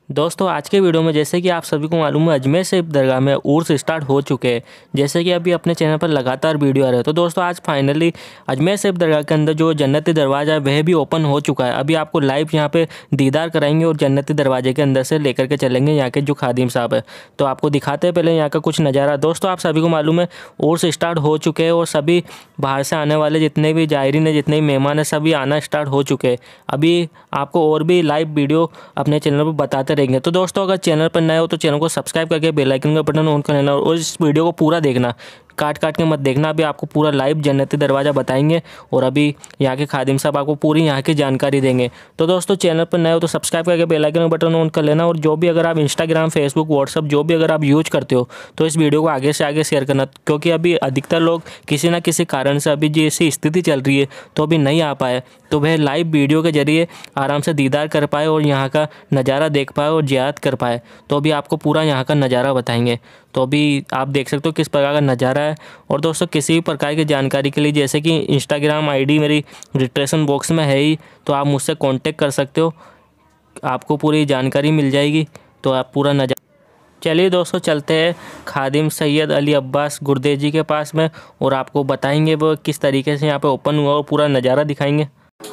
दोस्तों आज के वीडियो में जैसे कि आप सभी को मालूम है अजमेर शरीफ दरगाह में उर्स स्टार्ट हो चुके हैं। जैसे कि अभी अपने चैनल पर लगातार वीडियो आ रहे हैं। तो दोस्तों आज फाइनली अजमेर शरीफ दरगाह के अंदर जो जन्नती दरवाज़ा है वह भी ओपन हो चुका है। अभी आपको लाइव यहाँ पे दीदार कराएंगे और जन्नती दरवाजे के अंदर से लेकर के चलेंगे यहाँ के जो खादिम साहब है। तो आपको दिखाते हैं पहले यहाँ का कुछ नज़ारा। दोस्तों आप सभी को मालूम है उर्स स्टार्ट हो चुके हैं और सभी बाहर से आने वाले जितने भी जायरीन है, जितने भी मेहमान हैं, सभी आना स्टार्ट हो चुके हैं। अभी आपको और भी लाइव वीडियो अपने चैनल पर बताते रहेंगे। तो दोस्तों अगर चैनल पर नए हो तो चैनल को सब्सक्राइब करके बेल आइकन का बटन ऑन कर लेना और इस वीडियो को पूरा देखना, काट के मत देखना। अभी आपको पूरा लाइव जन्नती दरवाज़ा बताएंगे और अभी यहाँ के खादिम साहब आपको पूरी यहाँ की जानकारी देंगे। तो दोस्तों चैनल पर नए हो तो सब्सक्राइब करके बेल आइकन का बटन ऑन कर लेना और जो भी अगर आप इंस्टाग्राम, फेसबुक, व्हाट्सअप जो भी अगर आप यूज करते हो तो इस वीडियो को आगे से आगे शेयर करना, क्योंकि अभी अधिकतर लोग किसी न किसी कारण से अभी जैसी स्थिति चल रही है तो अभी नहीं आ पाए, तो वह लाइव वीडियो के जरिए आराम से दीदार कर पाए और यहाँ का नज़ारा देख पाए और ज़ियारत कर पाए। तो अभी आपको पूरा यहाँ का नज़ारा बताएंगे। तो अभी आप देख सकते हो किस प्रकार का नज़ारा है। और दोस्तों किसी भी प्रकार की जानकारी के लिए जैसे कि इंस्टाग्राम आईडी मेरी डिस्क्रिप्शन बॉक्स में है ही, तो आप मुझसे कांटेक्ट कर सकते हो, आपको पूरी जानकारी मिल जाएगी। तो आप पूरा नज़ारा, चलिए दोस्तों चलते हैं खादिम सैयद अली अब्बास गुर्देजी के पास में और आपको बताएंगे वो किस तरीके से यहाँ पे ओपन हुआ और पूरा नज़ारा दिखाएंगे।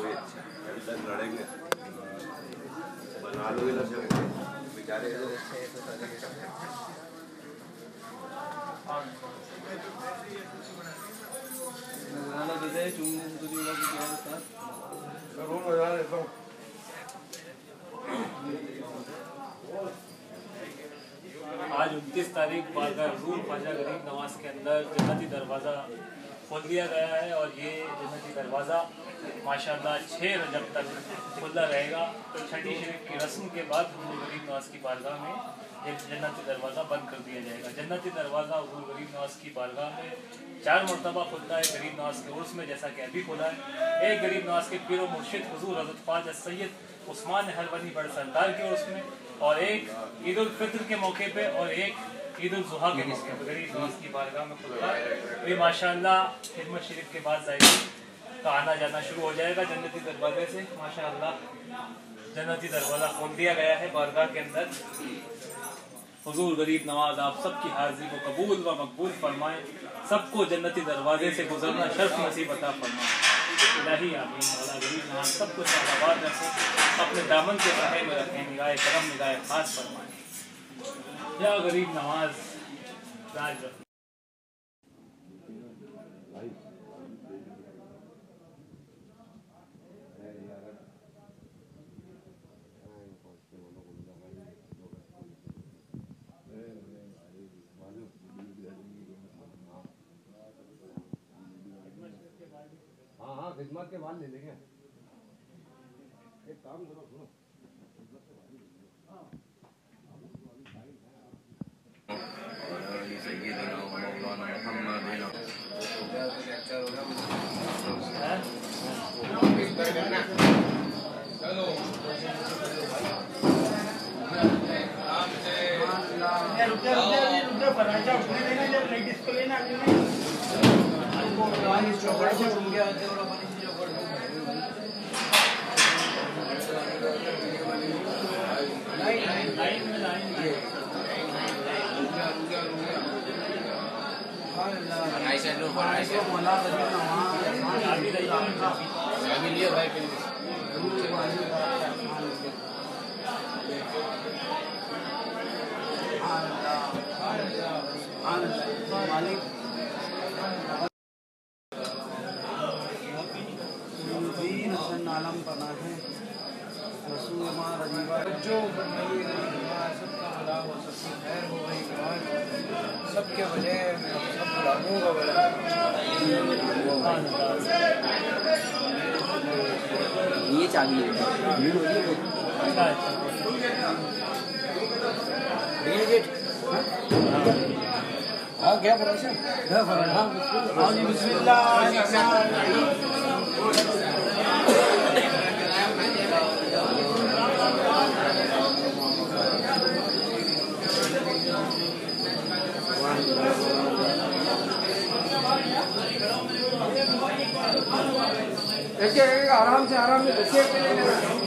आज 29 तारीख बारगाह हुजूर ख्वाजा गरीब नवाज के अंदर जन्नती दरवाज़ा खोल दिया गया है और ये जन्नती दरवाज़ा माशाअल्लाह 6 रजब तक खुला रहेगा। तो छठी शरीफ की रस्म के बाद हुजूर गरीब नवाज की बारगाह में ये जन्नती दरवाज़ा बंद कर दिया जाएगा। जन्नती दरवाज़ा हुजूर गरीब नवाज की बारगाह में 4 मरतबा खुलता है गरीब नवाज के उर्स में, जैसा कि अभी खुला है। एक गरीब नवाज के पीर मुर्शिद हुजूर हज़रत ख्वाजा सैयद उस्मान हलवनी बड़ सरदार के उर्स में, और एक ईद उल फित्र के मौके पे और एक ईद उल जुहा के मौके पे गरीब नवाज की बारगाह में खुलता है। ये माशाअल्लाह खिदमत शरीफ के बाद जायरीन का आना जाना शुरू हो जाएगा जन्नती दरवाजे से। माशाअल्लाह जन्नती दरवाज़ा खोल दिया गया है बारगाह के अंदर। हुजूर गरीब नवाज आप सबकी हाजिरी को कबूल व मकबूल फरमाएं, सबको जन्नती दरवाजे से गुजरना शर्फ नसीब अता फरमाएं। इलाही आमीन। मौला गरीब नवाज सबको सलावात रखें, अपने दामन के सहाय में रखें, निगाह करम निगाह खास फरमाएं। या गरीब नवाज राज रखें। हाँ खिदमत के बाद ले लेंगे। एक काम करो, सुनो आलम बना है रसूल जो सबका भला हो, सबकी खैर हो गई, सबके वजह सब गुलामों का बड़ा ये चाबी है। हाँ क्या फराशा आराम से बच्चे